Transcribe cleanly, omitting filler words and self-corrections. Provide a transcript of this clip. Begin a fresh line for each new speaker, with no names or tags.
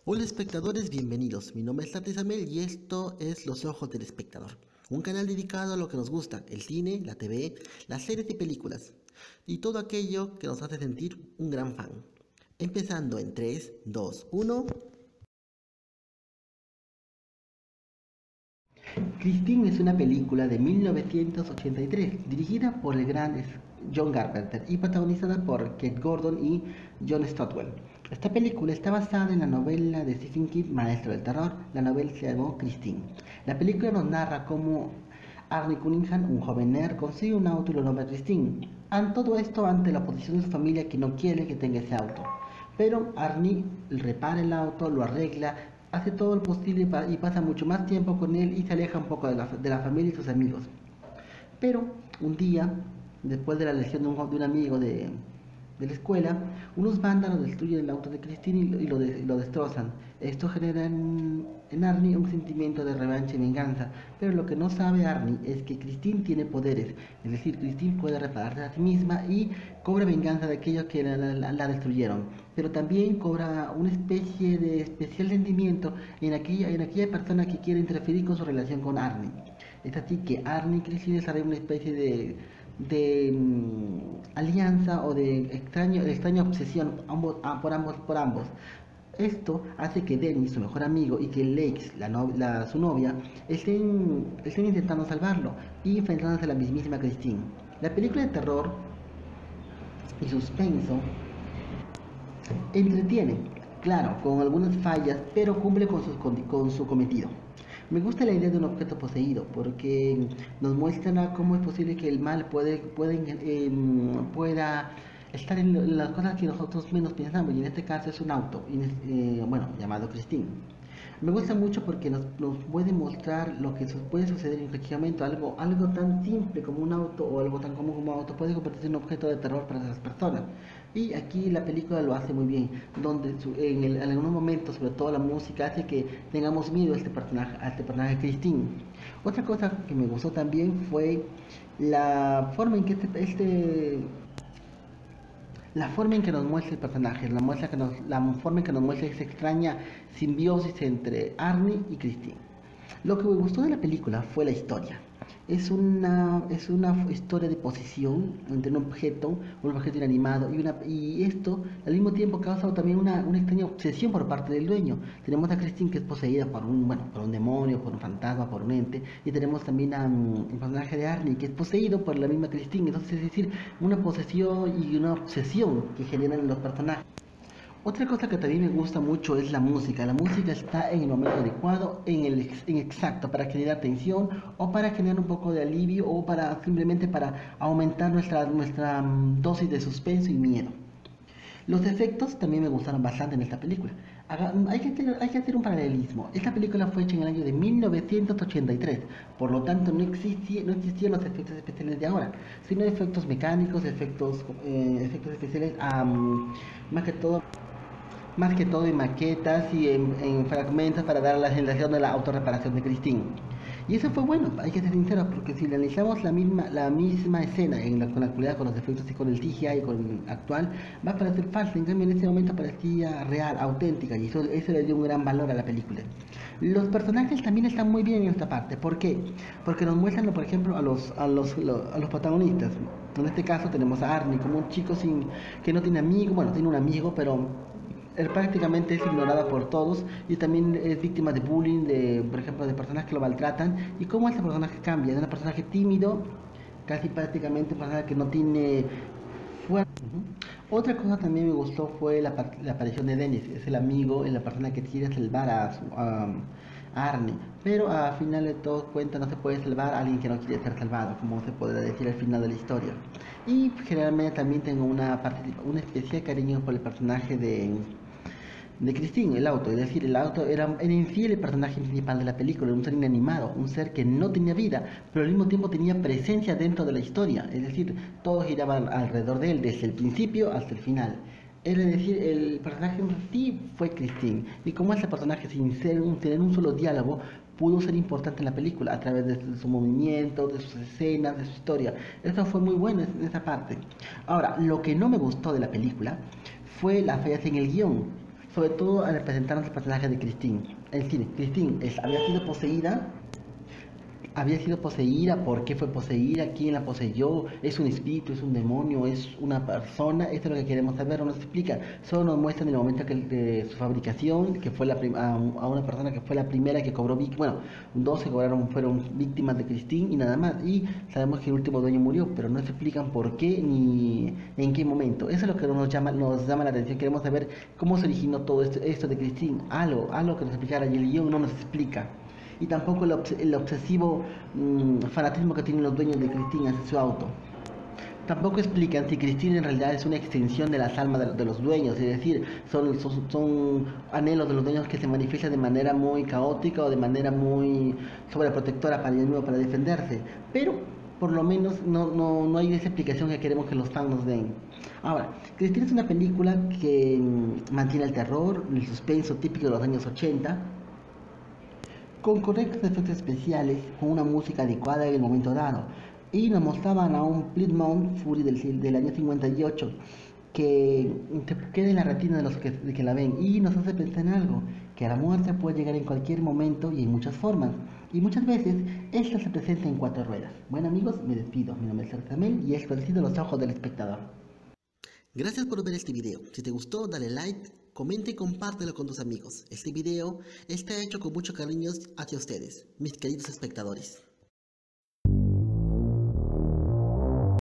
Hola espectadores, bienvenidos. Mi nombre es Tati Samel y esto es Los Ojos del Espectador, un canal dedicado a lo que nos gusta, el cine, la TV, las series y películas, y todo aquello que nos hace sentir un gran fan. Empezando en 3, 2, 1. Christine es una película de 1983, dirigida por el gran John Carpenter y protagonizada por Kate Gordon y John Stockwell. Esta película está basada en la novela de Stephen King, Maestro del Terror. La novela se llamó Christine. La película nos narra cómo Arnie Cunningham, un joven nerd, consigue un auto y lo nombra Christine. Todo esto ante la oposición de su familia, que no quiere que tenga ese auto. Pero Arnie repara el auto, lo arregla, hace todo lo posible y pasa mucho más tiempo con él y se aleja un poco de la familia y sus amigos. Pero un día, después de la lesión de un amigo de la escuela, unos vándalos destruyen el auto de Christine y lo destrozan. Esto genera en Arnie un sentimiento de revancha y venganza, pero lo que no sabe Arnie es que Christine tiene poderes, es decir, Christine puede repararse a sí misma y cobra venganza de aquellos que la destruyeron, pero también cobra una especie de especial sentimiento en aquella persona que quiere interferir con su relación con Arnie. Es así que Arnie y Christine desarrollan una especie de alianza o de extraña obsesión por ambos. Esto hace que Dennis, su mejor amigo, y que Lex, su novia, estén intentando salvarlo y enfrentándose a la mismísima Christine. La película de terror y suspenso entretiene, claro, con algunas fallas, pero cumple con su cometido. Me gusta la idea de un objeto poseído porque nos muestra cómo es posible que el mal pueda estar en las cosas que nosotros menos pensamos, y en este caso es un auto, llamado Christine. Me gusta mucho porque nos puede mostrar lo que puede suceder en cualquier momento. Algo tan simple como un auto o algo tan común como un auto puede convertirse en un objeto de terror para esas personas. Y aquí la película lo hace muy bien, donde en algunos momentos, sobre todo la música, hace que tengamos miedo a este personaje Christine. Otra cosa que me gustó también fue la forma en que la forma en que nos muestra el personaje, la forma en que nos muestra esa extraña simbiosis entre Arnie y Christine. Lo que me gustó de la película fue la historia. Es una historia de posesión entre un objeto inanimado, y esto al mismo tiempo causa también una extraña obsesión por parte del dueño. Tenemos a Christine, que es poseída por un demonio, por un fantasma, por un ente, y tenemos también el personaje de Arnie, que es poseído por la misma Christine. Entonces, es decir, una posesión y una obsesión que generan los personajes. Otra cosa que también me gusta mucho es la música. La música está en el momento adecuado, en exacto, para generar tensión o para generar un poco de alivio o simplemente para aumentar nuestra dosis de suspenso y miedo. Los efectos también me gustaron bastante en esta película. Hay que hacer un paralelismo. Esta película fue hecha en el año de 1983, por lo tanto no existían los efectos especiales de ahora, sino efectos mecánicos, efectos especiales, más que todo en maquetas y en fragmentos para dar la sensación de la autorreparación de Christine. Y eso fue bueno, hay que ser sinceros, porque si analizamos la misma escena con la actualidad, con los efectos y con el CGI y con el actual, va a parecer falsa. En cambio, en ese momento parecía real, auténtica, y eso le dio un gran valor a la película. Los personajes también están muy bien en esta parte. ¿Por qué? Porque nos muestran, por ejemplo, a los protagonistas. En este caso tenemos a Arnie como un chico que no tiene amigos. Bueno, tiene un amigo, pero él prácticamente es ignorada por todos y también es víctima de bullying, por ejemplo, de personas que lo maltratan, y cómo este personaje cambia de un personaje tímido, casi prácticamente un personaje que no tiene fuerza. Otra cosa también me gustó fue la aparición de Dennis, es el amigo, es la persona que quiere salvar a Arnie, pero a final de todo cuenta no se puede salvar a alguien que no quiere ser salvado, como se podría decir al final de la historia. Y generalmente también tengo un especial cariño por el personaje de Christine, el auto. Es decir, el auto era en sí el personaje principal de la película, un ser inanimado, un ser que no tenía vida, pero al mismo tiempo tenía presencia dentro de la historia. Es decir, todo giraba alrededor de él, desde el principio hasta el final. Es decir, el personaje en sí fue Christine, y como ese personaje, sin tener un solo diálogo, pudo ser importante en la película a través de su movimiento, de sus escenas, de su historia. Eso fue muy bueno en esa parte. Ahora, lo que no me gustó de la película fue las fallas en el guión. sobre todo al representarnos el personaje de Christine. Es decir, Christine había sido poseída, ¿por qué fue poseída? ¿Quién la poseyó? ¿Es un espíritu? ¿Es un demonio? ¿Es una persona? Esto es lo que queremos saber, no nos explica. Solo nos muestran el momento de su fabricación, que fue a una persona que fue la primera que cobró bueno, 12 fueron víctimas de Christine y nada más. Y sabemos que el último dueño murió, pero no se explican por qué ni en qué momento. Eso es lo que nos llama la atención. Queremos saber cómo se originó todo esto de Christine. Algo que nos explicara, y el guión no nos explica. Y tampoco el obsesivo fanatismo que tienen los dueños de Christine hacia su auto. Tampoco explican si Christine en realidad es una extensión de las almas de los dueños, es decir, son anhelos de los dueños que se manifiestan de manera muy caótica o de manera muy sobreprotectora para ellos mismos, para defenderse. Pero por lo menos no hay esa explicación que queremos que los fans nos den. Ahora, Christine es una película que mantiene el terror, el suspenso típico de los años 80, con correctos efectos especiales, con una música adecuada en el momento dado. Y nos mostraban a un Plymouth Fury del año 58 que te queda en la retina de que la ven y nos hace pensar en algo, que la muerte puede llegar en cualquier momento y en muchas formas. Y muchas veces esta se presenta en 4 ruedas. Bueno amigos, me despido. Mi nombre es Sertamel y esto ha sido Los Ojos del Espectador. Gracias por ver este video. Si te gustó, dale like, comenta y compártelo con tus amigos. Este video está hecho con mucho cariño hacia ustedes, mis queridos espectadores.